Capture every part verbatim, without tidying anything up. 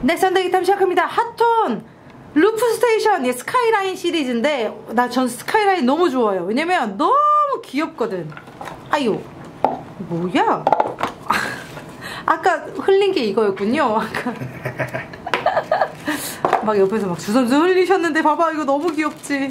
네, 썬데이 탐 시작합니다. 핫톤 루프 스테이션. 예, 스카이라인 시리즈인데 나 전 스카이라인 너무 좋아요. 왜냐면 너무 귀엽거든. 아유, 뭐야? 아까 흘린 게 이거였군요. 아까 막 옆에서 막 주섬주섬 흘리셨는데 봐봐, 이거 너무 귀엽지?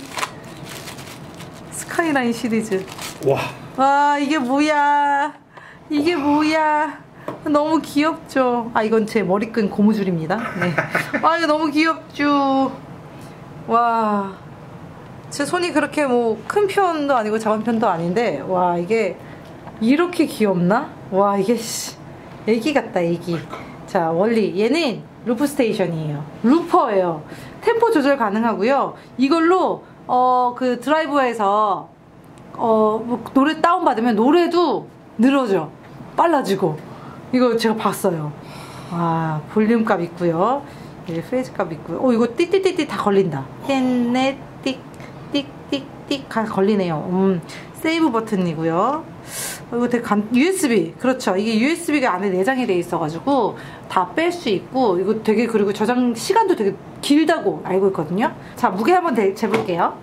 스카이라인 시리즈. 와, 와, 이게 뭐야? 이게 뭐야? 너무 귀엽죠? 아, 이건 제 머리끈 고무줄입니다. 네. 아, 이거 너무 귀엽죠? 와, 제 손이 그렇게 뭐 큰 편도 아니고 작은 편도 아닌데, 와, 이게 이렇게 귀엽나? 와, 이게 씨, 애기 같다, 애기. 자, 원리 얘는 루프 스테이션이에요. 루퍼예요. 템포 조절 가능하고요. 이걸로 어 그 드라이브에서 어 뭐 노래 다운 받으면 노래도 늘어져, 빨라지고. 이거 제가 봤어요. 와, 볼륨 값 있고요. 예, 페이지 값 있고요. 오, 이거 띠띠띠띠 다 걸린다. 땡네 띡띡띡띡 다 걸리네요. 음, 세이브 버튼이고요. 이거 되게 간, 유에스비. 그렇죠. 이게 유에스비가 안에 내장이 돼 있어가지고 다 뺄 수 있고, 이거 되게, 그리고 저장 시간도 되게 길다고 알고 있거든요. 자, 무게 한번 대, 재볼게요.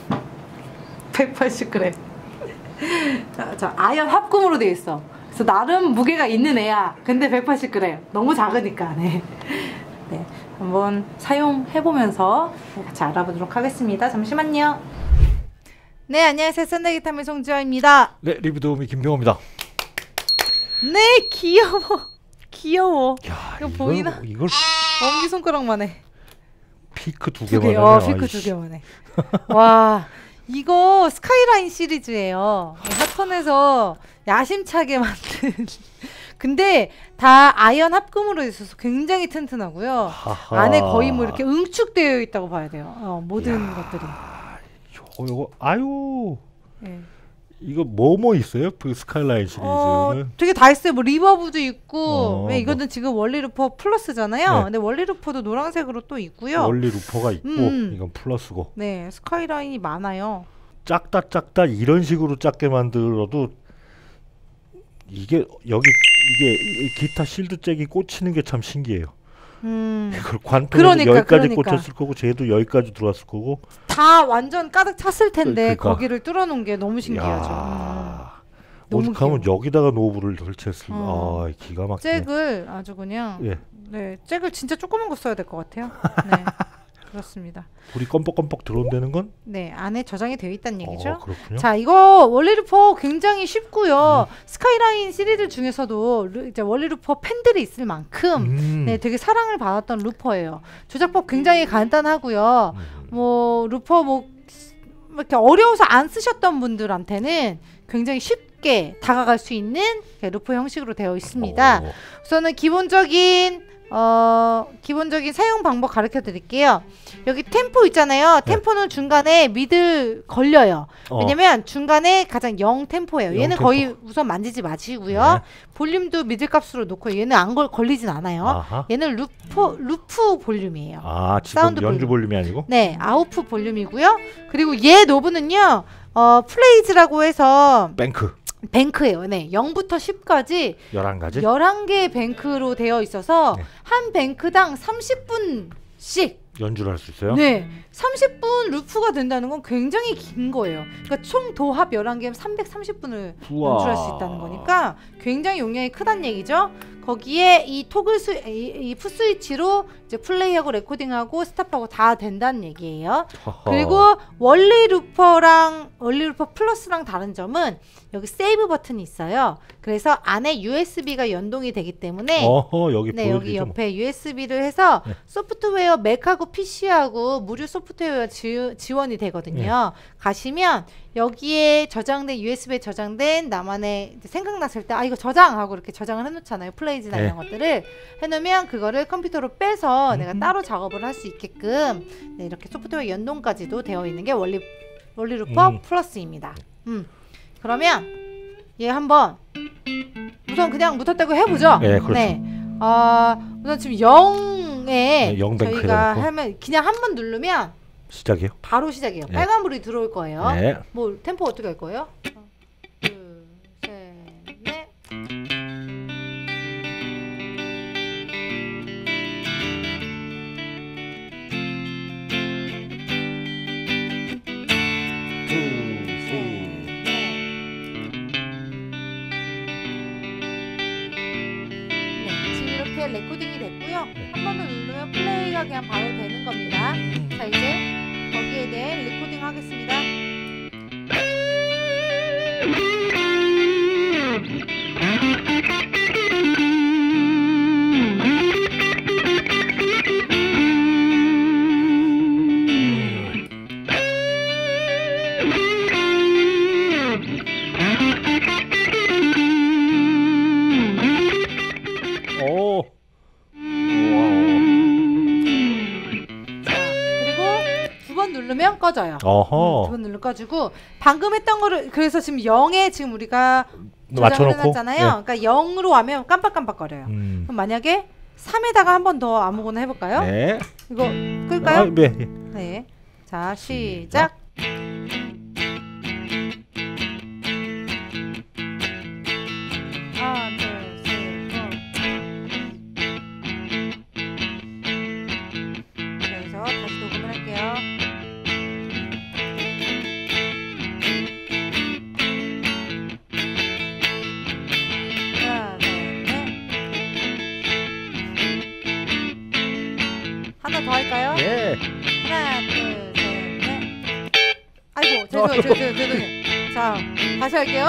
백팔십 그램. 자, 자, 아연 합금으로 돼 있어. 그래서 나름 무게가 있는 애야. 근데 백팔십 그램. 너무 작으니까. 네. 네. 한번 사용해보면서 같이 알아보도록 하겠습니다. 잠시만요. 네, 안녕하세요. 썬데이 탐의 송지아입니다. 네, 리뷰 도우미 김병호입니다. 네, 귀여워. 귀여워. 야, 이거 이걸, 보이나? 이걸 엄지손가락만 해. 피크 두 두 개만 개, 해. 어, 피크 두 개만 해. 와, 이거 스카이라인 시리즈예요. 핫톤에서 야심차게 만든. 근데 다 아연 합금으로 있어서 굉장히 튼튼하고요. 하하. 안에 거의 뭐 이렇게 응축되어 있다고 봐야 돼요. 어, 모든 이야, 것들이. 요거, 요거, 아유. 네. 이거 뭐 뭐 있어요? 그 스카이라인 시리즈는? 어, 되게 다 있어요. 뭐 리버브도 있고. 어, 왜 이거는 뭐. 지금 원리 루퍼 플러스잖아요. 네. 근데 원리 루퍼도 노란색으로 또 있고요. 원리 루퍼가 있고, 음. 이건 플러스고. 네, 스카이라인이 많아요. 작다 작다 이런 식으로 작게 만들어도 이게 여기 이게 기타 실드 잭이 꽂히는 게 참 신기해요. 음. 이걸 관통에서 그러니까, 여기까지 그러니까. 꽂혔을 거고, 쟤도 여기까지 들어왔을 거고. 다 완전 가득 찼을 텐데 그러니까. 거기를 뚫어놓은 게 너무 신기하죠. 음. 오죽하면 여기다가 노브를 설치했을. 어. 아, 기가 막히네. 잭을 아주 그냥. 예. 네, 잭을 진짜 조그만 거 써야 될 것 같아요. 네. 그렇습니다. 불이 껌뻑껌뻑 들어온다는 건? 네, 안에 저장이 되어 있다는 얘기죠. 어, 그렇군요. 자, 이거 원리 루퍼 굉장히 쉽고요. 음. 스카이라인 시리즈 중에서도 루, 이제 원리 루퍼 팬들이 있을 만큼 음. 네, 되게 사랑을 받았던 루퍼예요. 조작법 굉장히 간단하고요. 음. 뭐 루퍼 뭐 이렇게 어려워서 안 쓰셨던 분들한테는 굉장히 쉽게 다가갈 수 있는 루퍼 형식으로 되어 있습니다. 오. 우선은 기본적인 어, 기본적인 사용 방법 가르쳐 드릴게요. 여기 템포 있잖아요. 네. 템포는 중간에 미들 걸려요. 어. 왜냐면 중간에 가장 영 템포예요. 얘는 템포. 거의 우선 만지지 마시고요. 네. 볼륨도 미들 값으로 놓고, 얘는 안 걸, 걸리진 않아요. 아하. 얘는 루프, 루프 볼륨이에요. 아, 지금 사운드 연주 볼륨. 볼륨이 아니고? 네, 아웃풋 볼륨이고요. 그리고 얘 노브는요, 어, 플레이즈라고 해서 뱅크. 뱅크예요. 네, 영부터 십까지 열한 가지? 열한 개의 뱅크로 되어 있어서 네. 한 뱅크당 삼십 분씩 연주를 할 수 있어요? 네, 삼십 분 루프가 된다는 건 굉장히 긴 거예요. 그러니까 총 도합 열한 개면 삼백삼십 분을 우와. 연주할 수 있다는 거니까 굉장히 용량이 크다는 얘기죠. 거기에 이 토글 스, 이, 이 풋스위치로 이제 플레이하고 레코딩하고 스탑하고 다 된다는 얘기예요. 허허. 그리고 원리 루퍼랑 원리 루퍼 플러스랑 다른 점은 여기 세이브 버튼이 있어요. 그래서 안에 유에스비가 연동이 되기 때문에 어허, 여기, 네, 여기 옆에 뭐. 유에스비를 해서 네. 소프트웨어 맥하고 피씨하고 무료 소프트웨어 지, 지원이 되거든요. 네. 가시면 여기에 저장된 유에스비에 저장된 나만의 생각났을 때 아 이거 저장하고 이렇게 저장을 해놓잖아요. 플레이즈나 네. 이런 것들을 해놓으면 그거를 컴퓨터로 빼서 음. 내가 따로 작업을 할 수 있게끔 네, 이렇게 소프트웨어 연동까지도 되어 있는 게 원리 원리 루퍼 음. 플러스입니다. 음. 그러면 얘 한번 우선 그냥 묻었다고 해보죠. 네, 그렇죠. 네. 어, 우선 지금 영에 네, 저희가 하면 그냥 한 번 누르면 시작이요? 바로 시작이에요. 네. 빨간불이 들어올 거예요. 네. 뭐 템포 어떻게 할 거예요? 둘, 셋, 넷. 있는 겁니다. 자, 이제 거기에 대해 리코딩 하겠습니다. 누르면 꺼져요. 어허. 두 번 누르 꺼지고 방금 했던 거를 그래서 지금 영에 지금 우리가 조정을 해놨잖아요. 네. 그러니까 영으로 하면 깜빡깜빡거려요. 음. 그럼 만약에 삼에다가 한 번 더 아무거나 해볼까요? 네. 이거 끌까요? 아, 네. 네. 자, 시작. 하나, 둘, 셋, 넷. 그래서 다시 녹음을 할게요. 하나 더 할까요? 예. 하나, 둘, 셋, 넷. 아이고, 죄송해요, 죄송해요, 죄송해요. 자, 다시 할게요.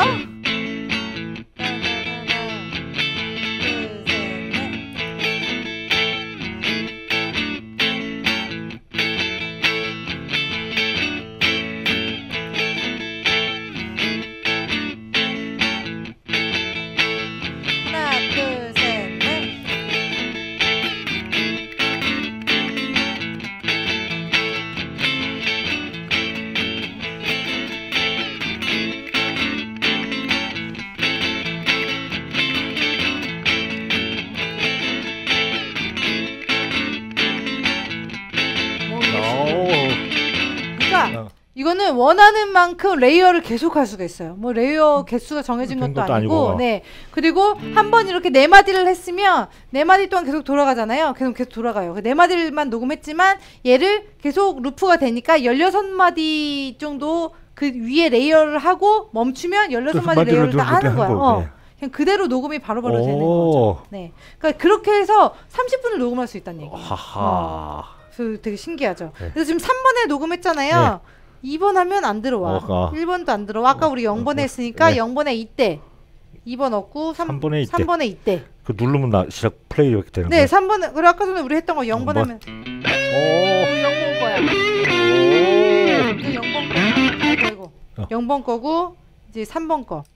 이거는 원하는 만큼 레이어를 계속 할 수가 있어요. 뭐 레이어 개수가 정해진 것도, 것도 아니고, 아니고. 네. 그리고 한 번 이렇게 네 마디를 했으면 네 마디 동안 계속 돌아가잖아요. 계속 계속 돌아가요. 네 마디만 녹음했지만 얘를 계속 루프가 되니까 열여섯 마디 정도 그 위에 레이어를 하고 멈추면 열여섯 마디 레이어를 다 하는 거야. 어. 네. 그냥 그대로 녹음이 바로바로 바로 되는 거죠. 네. 그러니까 그렇게 해서 삼십 분을 녹음할 수 있다는 얘기예요. 어. 그래서 되게 신기하죠. 네. 그래서 지금 삼 번에 녹음했잖아요. 네. 이 번 하면 안 들어와. 어, 일 번도 안 들어와. 아까 우리 영 번에 했으니까 네. 영 번에 이때. 이 번 없고 삼 번에 이때. 삼 번에 이때. 그 누르면 나 시작 플레이 이렇게 되는 네, 거야? 네, 삼 번에. 그래 아까 전에 우리 했던 거 영 번 하면. 오. 영 번 거야. 오. 그 영 번 거. 아이고 아이고. 어. 영 번 거고 이제 삼 번 거.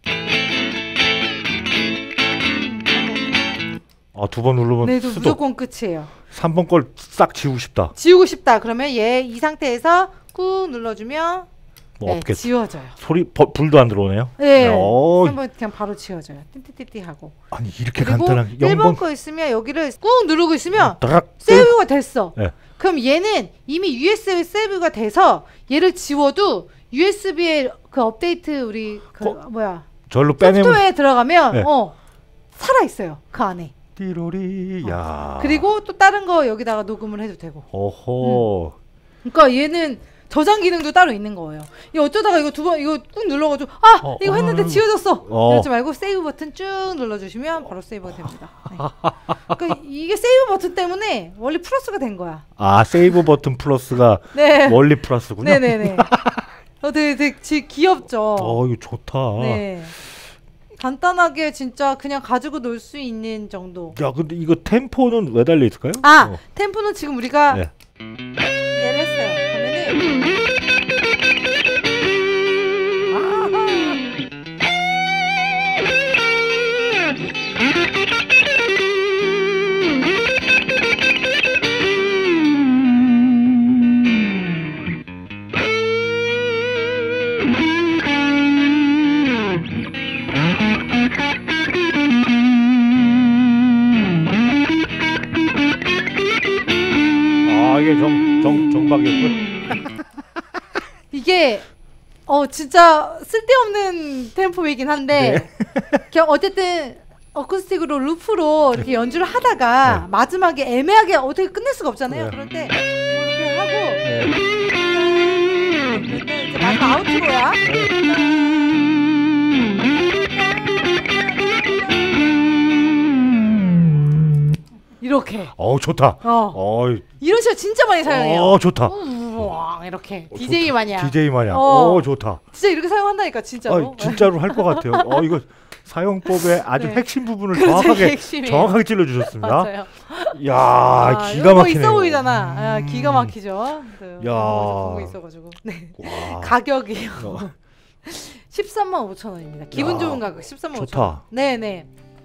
아, 두 번 누르면 네, 무조건 끝이에요. 삼 번 걸 싹 지우고 싶다. 지우고 싶다. 그러면 얘 이 상태에서 꾹 눌러주면 뭐 네, 지워져요. 소리 버, 불도 안 들어오네요. 네. 한번 그냥 바로 지워져요. 띠띠띠띠 하고. 아니 이렇게 간단하게. 일 번 거 있으면 여기를 꾹 누르고 있으면 어, 세이브가 됐어. 네. 그럼 얘는 이미 유에스비 세이브가 돼서 얘를 지워도 유에스비에 그 업데이트 우리 그 어, 뭐야 절로 빼내면 소프트웨어에 들어가면 네. 어 살아 있어요. 그 안에. 띠로리. 야. 어. 그리고 또 다른 거 여기다가 녹음을 해도 되고. 어허. 음. 그러니까 얘는 저장 기능도 따로 있는 거예요. 이 어쩌다가 이거 두 번 이거 꾹 눌러가지고 아 어, 이거 했는데 어, 지워졌어. 어. 그러지 말고 세이브 버튼 쭉 눌러주시면 바로 세이브가 됩니다. 네. 그러니까 이게 세이브 버튼 때문에 원리 플러스가 된 거야. 아 세이브 버튼 플러스가 네. 원리 플러스군요. 네네네. 어, 되게 되게 귀엽죠. 어 이거 좋다. 네. 간단하게 진짜 그냥 가지고 놀 수 있는 정도. 야 근데 이거 템포는 왜 달려 있을까요? 아 어. 템포는 지금 우리가 네. 얘를 했어요. 그러면은 정, 정, 정박이었고요. 이게 어 진짜 쓸데없는 템포이긴 한데 네. 그냥 어쨌든 어쿠스틱으로 루프로 이렇게 연주를 하다가 네. 마지막에 애매하게 어떻게 끝낼 수가 없잖아요. 네. 그럴 때 뭐 이렇게 하고 네. 네. 이제 마지막 아우트로야. 네. 이렇게. 어 좋다. 어. 어이. 이런 식으로 진짜 많이 사용해요. 어 좋다. 우와 이렇게 어, 디제이 마냥. 디제이 마냥. 어. 어 좋다. 진짜 이렇게 사용한다니까 진짜로. 어, 진짜로 할 것 같아요. 어 이거 사용법의 아주 네. 핵심 부분을 그렇죠, 정확하게 핵심이에요. 정확하게 찔러주셨습니다. 맞아요. 야 아, 기가 막히네. 있어 보이잖아. 아, 음. 기가 막히죠. 네, 야. 보고 있어가지고. 네. 와. 가격이요. 어. 십삼만 오천 원입니다. 기분 야, 좋은 가격 십삼만 오천 원. 좋다. 네네.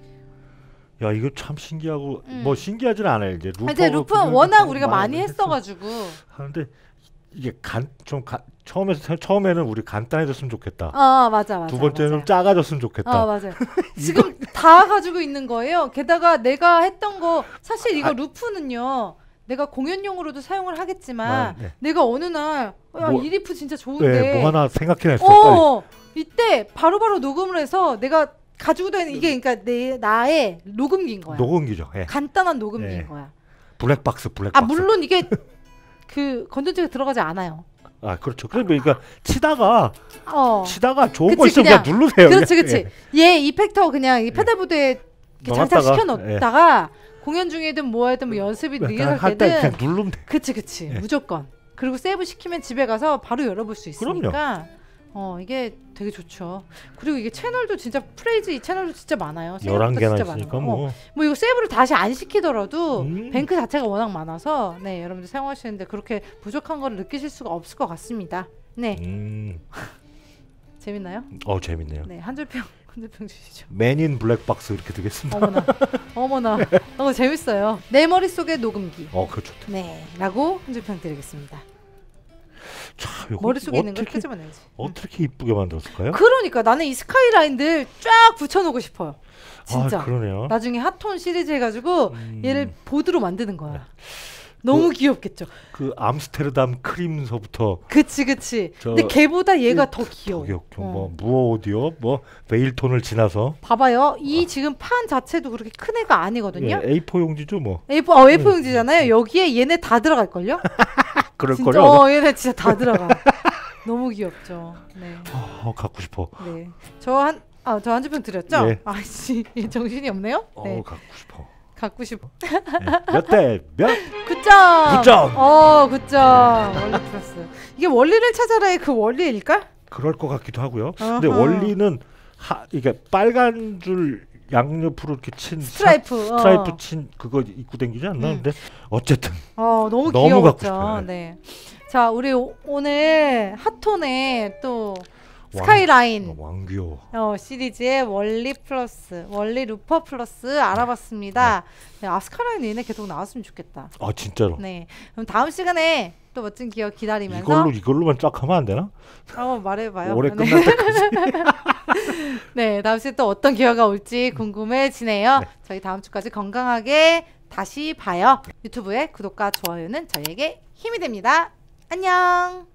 야 이거 참 신기하고 음. 뭐 신기하지는 않아요. 이제 루퍼. 이제 루프는 워낙 우리가 많이 했어가지고. 하는데 이게 간 좀 처음에 처음에는 우리 간단해졌으면 좋겠다. 아 맞아 맞아. 두 번째는 맞아요. 작아졌으면 좋겠다. 아 맞아요. 지금 다 가지고 있는 거예요. 게다가 내가 했던 거 사실 이거 아. 루프는요. 내가 공연용으로도 사용을 하겠지만 아, 네. 내가 어느 날 야, 뭐, 이 리프 진짜 좋은데. 네, 뭐 하나 생각해냈어. 어, 빨리. 이때 바로바로 녹음을 해서 내가 가지고 다니는 이게 그러니까 내 나의 녹음기인 거야. 녹음기죠. 예. 간단한 녹음기인 예. 거야. 블랙박스, 블랙박스. 아 물론 이게 그 건전지가 들어가지 않아요. 아 그렇죠. 그러니까 치다가 어. 치다가 좋은 그치, 거 있으면 그냥, 그냥. 누르세요. 그렇지, 그냥. 그렇지. 얘 이펙터 그냥 이 페달보드에 넣었다가, 장착시켜 놓다가 공연 중이든 뭐하든 뭐 연습이 예. 느껴질 할 때 때든 그냥 누르면 돼. 그치 그치 예. 무조건. 그리고 세이브 시키면 집에 가서 바로 열어볼 수 있으니까 그럼요. 어 이게 되게 좋죠. 그리고 이게 채널도 진짜 프레이즈 이 채널도 진짜 많아요. 열한 개나 진짜 있으니까 많아요. 뭐. 어. 뭐 이거 세이브를 다시 안 시키더라도 음. 뱅크 자체가 워낙 많아서 네 여러분들 사용하시는데 그렇게 부족한 걸 느끼실 수가 없을 것 같습니다. 네 음. 재밌나요? 어 재밌네요. 네 한 줄평 한 줄평 주시죠. 맨인 블랙박스 이렇게 되겠습니다. 어머나 어머나 너무 재밌어요. 내 머릿속의 녹음기. 어 그렇죠. 네 라고 한 줄평 드리겠습니다. 참, 요거 머릿속에 있는 걸 어떻게- 끄집어내야지. 어떻게 이쁘게 만들었을까요? 그러니까 나는 이 스카이라인들 쫙 붙여놓고 싶어요. 진짜. 아 그러네요. 나중에 핫톤 시리즈 해가지고 음. 얘를 보드로 만드는 거야. 너무 그- 귀엽겠죠. 그 암스테르담 크림서부터 그치 그치. 저- 근데 걔보다 얘가 더 귀여워. 저기 어. 뭐 무어 오디오 뭐 베일톤을 지나서 봐봐요. 이 지금 판 자체도 그렇게 큰 애가 아니거든요. 예, 에이포 용지죠 뭐. 에이포 어 에이포 음. 용지잖아요. 여기에 얘네 다 들어갈 걸요? 그럴 진짜 거요. 어 얘네 진짜 다 들어가. 너무 귀엽죠. 네. 어, 갖고 싶어. 네. 저 한 아 저 한 줄평 드렸죠? 예. 아씨 정신이 없네요. 어 네. 갖고 싶어. 갖고 싶어. 몇 대 몇? 구 점. 구 점. 어, 구 점. 원리 플러스. 이게 원리를 찾아라의 그 원리일까? 그럴 것 같기도 하고요. 근데 어허. 원리는 하, 이게 빨간 줄 양옆으로 이렇게 친 스트라이프. 사- 어. 스트라이프 친 그거 입고 댕기지 않나? 음. 근데 어쨌든 어, 너무 너무 귀여웠죠. 갖고 싶어요. 네. 자, 우리 오, 오늘 핫톤의 또 스카이라인 왕 귀여워. 어, 시리즈의 원리 플러스, 원리 루퍼 플러스 알아봤습니다. 네, 아, 스카이라인 얘네 계속 나왔으면 좋겠다. 아 진짜로. 네. 그럼 다음 시간에 또 멋진 기억 기다리면서 이걸로 이걸로만 쫙 하면 안 되나? 어, 말해봐요. 올해 네. 끝날 때까지. 네, 다음 주에 또 어떤 기회가 올지 궁금해지네요. 네. 저희 다음 주까지 건강하게 다시 봐요. 유튜브에 구독과 좋아요는 저희에게 힘이 됩니다. 안녕.